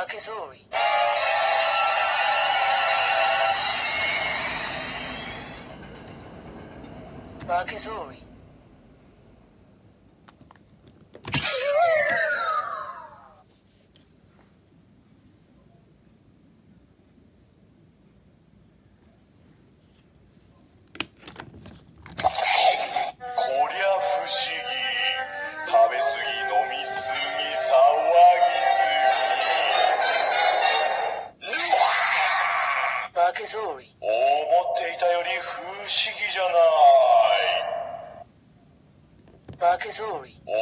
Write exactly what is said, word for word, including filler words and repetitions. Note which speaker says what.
Speaker 1: けそうい。負けそうい。負けそうい。
Speaker 2: 思っていたより不思議じゃない。
Speaker 1: 負けそうい。
Speaker 2: お